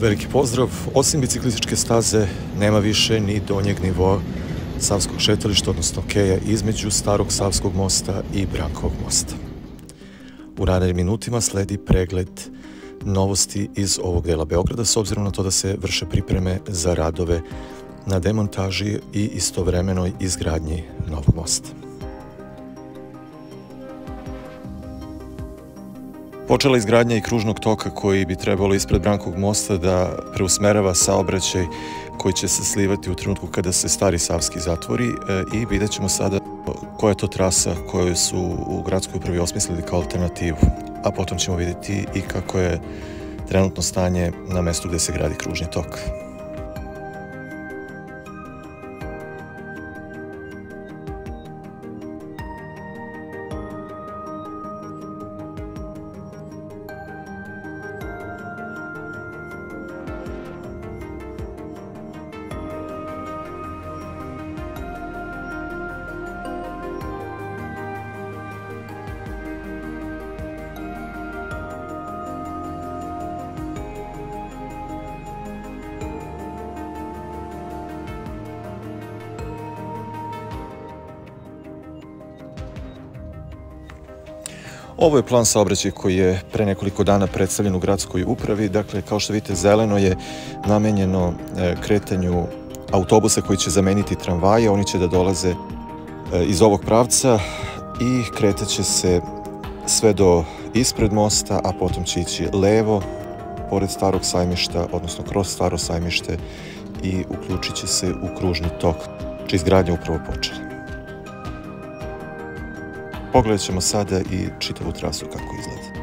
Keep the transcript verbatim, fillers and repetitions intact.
Veliki pozdrav. Osim biciklističke staze, nema više ni donjeg nivoa Savskog šetališta, odnosno keja između Starog Savskog mosta i Brankovog mosta. U narednim minutima sledi pregled novosti iz ovog dela Beograda, s obzirom na to da se vrše pripreme za radove na demontaži i istovremenoj izgradnji novog mosta. Počela izgradnja i kružnog toka koji bi trebalo ispred Brankovog mosta da preusmerava saobraćaj koji će se slivati u trenutku kada se Stari Savski zatvori i vidjet ćemo sada koja je to trasa koju su u gradskoj upravi osmislili kao alternativu, a potom ćemo vidjeti i kako je trenutno stanje na mestu gde se gradi kružni tok. Ovo je plan saobraćaja koji je pre nekoliko dana predstavljen u gradskoj upravi. Dakle, kao što vidite, zeleno je namenjeno kretanju autobusa koji će zameniti tramvaje. Oni će da dolaze iz ovog pravca i kretaće se sve do ispred mosta, a potom će ići levo, pored Starog sajmišta, odnosno kroz Staro sajmište i uključit će se u kružni tok, čija izgradnja upravo počela. Pogledat ćemo sada i čitavu trasu kako izgleda.